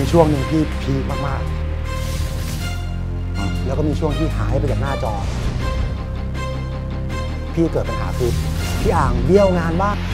มีช่วงหนึ่งที่พีคมากๆแล้วก็มีช่วงที่หายไปจากหน้าจอพี่เกิดปัญหาคือพี่อ่างเบี้ยวงานบ้าง